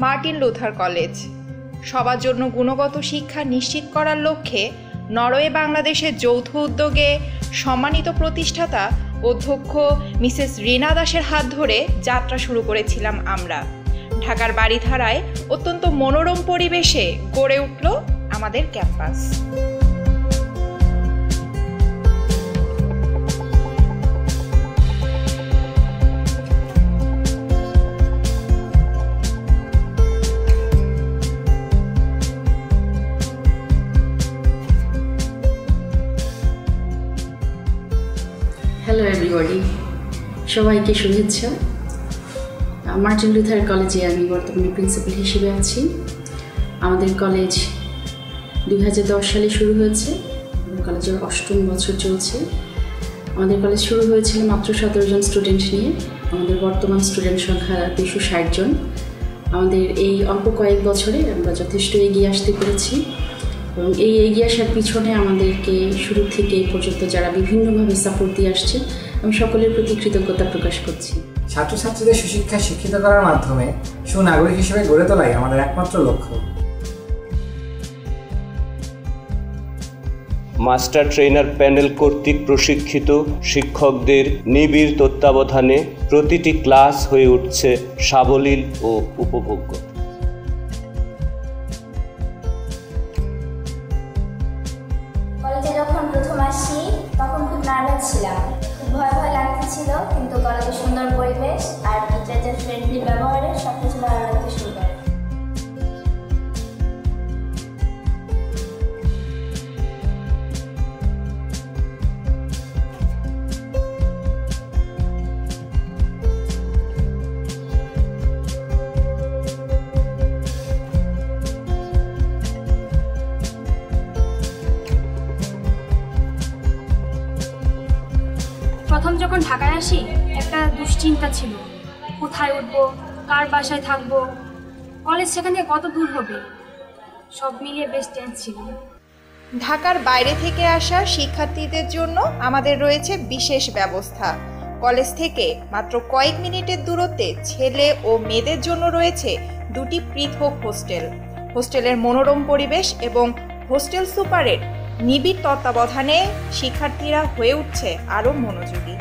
Martin Luther college. সবার জন্য গুণগত শিক্ষা নিশ্চিত করার লক্ষ্যে নরওয়ে বাংলাদেশের যৌথ উদ্যোগে সম্মানিত প্রতিষ্ঠাতা অধ্যক্ষ মিসেস রীনা দাসের হাত ধরে যাত্রা শুরু করেছিলাম আমরা। ঢাকার বারিধারায় অত্যন্ত মনোরম পরিবেশে গড়ে উঠল আমাদের ক্যাম্পাস। হ্যালো এভরিবডি, সবাইকে শুভেচ্ছা। মার্টিন লুথার কলেজে আমি বর্তমানে প্রিন্সিপাল হিসেবে আছি। আমাদের কলেজ 2010 সালে শুরু হয়েছে। কলেজের 8ম বছর চলছে। আমাদের কলেজ শুরু হয়েছিল মাত্র 17 জন স্টুডেন্ট নিয়ে। আমাদের বর্তমান স্টুডেন্ট সংখ্যা 260 জন। আমাদের এই অল্প কয়েক বছরে আমরা যথেষ্ট এগিয়ে আসতে পেরেছি এবং এই এগিয়ে আসার পিছনে আমাদেরকে শুরু থেকে এই পর্যন্ত যারা বিভিন্নভাবে সাপোর্ট দিয়ে আসছে, আমি সকলের প্রতি কৃতজ্ঞতা প্রকাশ করছি। ছাত্রছাত্রীদের সুশিক্ষায় শিক্ষিত করার মাধ্যমে সুনাগরিক হিসেবে গড়ে তোলাই আমাদের একমাত্র লক্ষ্য। মাস্টার ট্রেনার প্যানেল কর্তৃক প্রশিক্ষিত শিক্ষকদের নিবিড় তত্ত্বাবধানে প্রতিটি ক্লাস হয়ে উঠছে সাবলীল ও উপভোগ্য। কলেজে যখন প্রথম আসি তখন খুব নার্ভাস ছিলাম, খুব ভয় ভয় লাগতেছিল, কিন্তু কলেজে সুন্দর পরিবেশ আর টিচারদের ফ্রেন্ডলি ব্যবহারে সবকিছু ভালো লাগতে শুরু করে। প্রথম যখন ঢাকায় আসি একটা দুশ্চিন্তা ছিল, কোথায় উঠবো, কার বাসায় থাকবো, কলেজ সেখান থেকে কত দূর হবে, সব মিলিয়ে বেশ টেন্স ছিল। ঢাকার বাইরে থেকে আসা শিক্ষার্থীদের জন্য আমাদের রয়েছে বিশেষ ব্যবস্থা। কলেজ থেকে মাত্র কয়েক মিনিটের দূরত্বে ছেলে ও মেয়েদের জন্য রয়েছে 2টি পৃথক হোস্টেল। হোস্টেলের মনোরম পরিবেশ এবং হোস্টেল সুপারের নিবিড় তত্ত্বাবধানে শিক্ষার্থীরা হয়ে উঠছে আরও মনোযোগী।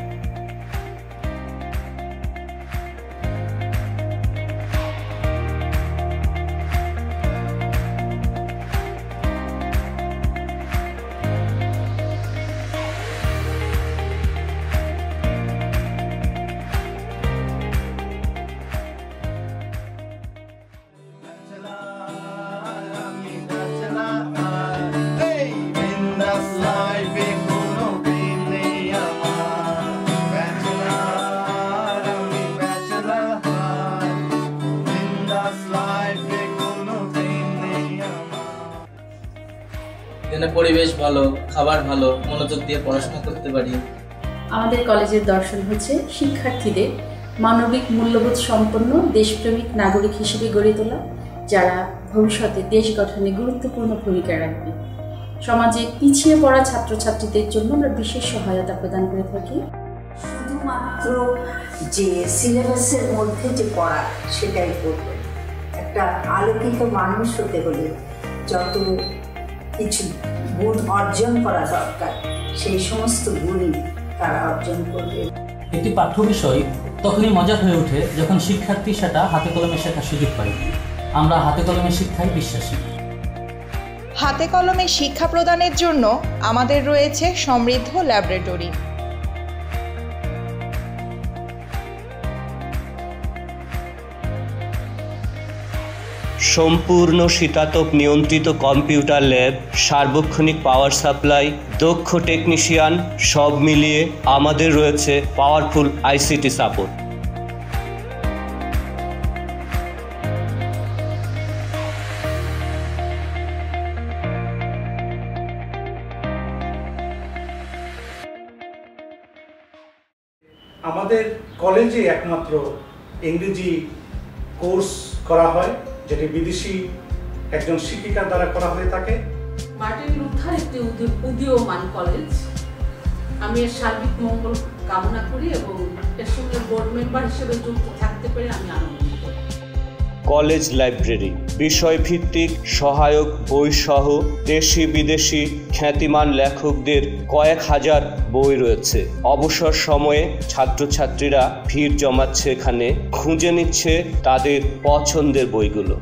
পরিবেশ ভালো, খাবার ভালো, মনোযোগ দিয়ে পড়াশোনা করতে পারি। আমাদের কলেজের দর্শন হচ্ছে শিক্ষার্থীদের মানবিক মূল্যবোধ সম্পন্ন দেশপ্রেমিক নাগরিক হিসেবে গড়ে তোলা, যারা ভবিষ্যতে দেশ গঠনে গুরুত্বপূর্ণ ভূমিকা রাখবে। সমাজে পিছিয়ে পড়া ছাত্রছাত্রীদের জন্য আমরা বিশেষ সহায়তা প্রদান করে থাকি। শুধুমাত্র যে সিলেবাসের মধ্যে যে পড়া সেটাই করবে। একটা আলোকিত মানুষ হতে হলে যত কিছু গুণ অর্জন করা দরকার, সেই সমস্ত গুণই তারা অর্জন করবে। একটি পাঠ্য বিষয় তখনই মজার হয়ে ওঠে যখন শিক্ষার্থী সেটা হাতে কলমে শেখার সুযোগ পায়। আমরা হাতে কলমে শিক্ষায় বিশ্বাসী। হাতে কলমে শিক্ষা প্রদানের জন্য আমাদের রয়েছে সমৃদ্ধ ল্যাবরেটরি। সম্পূর্ণ শীতাতপ নিয়ন্ত্রিত কম্পিউটার ল্যাব, সার্বক্ষণিক পাওয়ার সাপ্লাই, দক্ষ টেকনিশিয়ান, সব মিলিয়ে আমাদের রয়েছে পাওয়ারফুল আইসিটি সাপোর্ট। আমাদের কলেজে একমাত্র ইংরেজি কোর্স করা হয়, যেটি বিদেশি একজন শিক্ষিকার দ্বারা করা হয়ে থাকে। মার্টিন লুথার একটি উদীয়মান কলেজ। আমি এর সার্বিক মঙ্গল কামনা করি এবং এর সঙ্গে বোর্ড মেম্বার হিসেবে যুক্ত থাকতে পেরে আমি আনন্দিত। কলেজ লাইব্রেরি, বিষয়ভিত্তিক সহায়ক বই সহ দেশি বিদেশি খ্যাতিমান লেখকদের কয়েক হাজার বই রয়েছে। অবসর সময়ে ছাত্রছাত্রীরা ভিড় জমাচ্ছে এখানে, খুঁজে নিচ্ছে তাদের পছন্দের বইগুলো।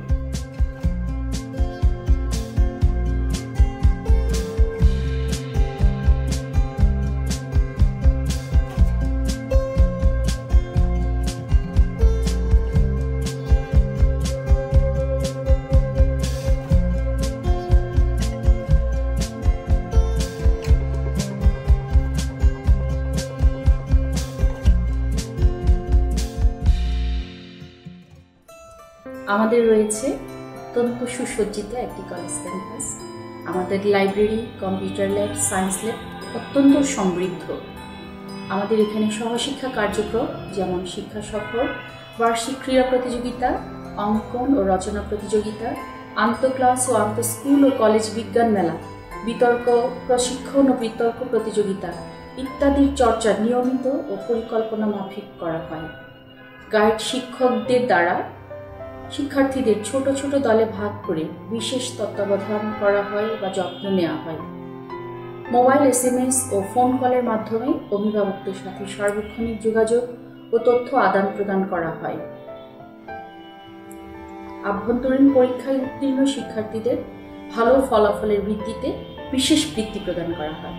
আমাদের রয়েছে অত্যন্ত সুসজ্জিত একটি কলেজ ক্যাম্পাস। আমাদের library, computer lab, science lab অত্যন্ত সমৃদ্ধ। আমাদের এখানে সহশিক্ষা কার্যক্রম যেমন শিক্ষা সফর, বার্ষিক ক্রীড়া প্রতিযোগিতা, অঙ্কন ও রচনা প্রতিযোগিতা, আন্তঃক্লাস ও আন্তঃস্কুল ও কলেজ বিজ্ঞান মেলা, বিতর্ক, প্রশিক্ষণ ও বিতর্ক প্রতিযোগিতা ইত্যাদির চর্চা নিয়মিত ও পরিকল্পনা মাফিক করা হয়। গাইড শিক্ষকদের দ্বারা শিক্ষার্থীদের ছোট ছোট দলে ভাগ করে বিশেষ তত্ত্বাবধান করা হয় বা যত্ন নেওয়া হয়। মোবাইল SMS ও ফোন কলের মাধ্যমে অভিভাবকদের সাথে সার্বক্ষণিক যোগাযোগ ও তথ্য আদান প্রদান করা হয়। আভ্যন্তরীণ পরীক্ষায় উত্তীর্ণ শিক্ষার্থীদের ভালো ফলাফলের ভিত্তিতে বিশেষ বৃত্তি প্রদান করা হয়।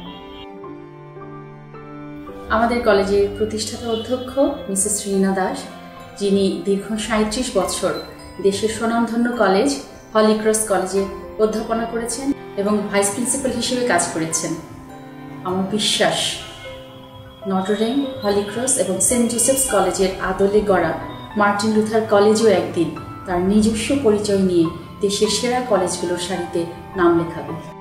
আমাদের কলেজের প্রতিষ্ঠাতা অধ্যক্ষ মিসেস রীনা দাস, যিনি দীর্ঘ 37 বছর দেশের স্বনামধন্য কলেজ হলিক্রস কলেজে অধ্যাপনা করেছেন এবং ভাইস প্রিন্সিপাল হিসেবে কাজ করেছেন। আমার বিশ্বাস নটরডেম, হলিক্রস এবং সেন্ট জোসেফস কলেজের আদলে গড়া মার্টিন লুথার কলেজও একদিন তার নিজস্ব পরিচয় নিয়ে দেশের সেরা কলেজগুলোর সারিতে নাম লেখাবে।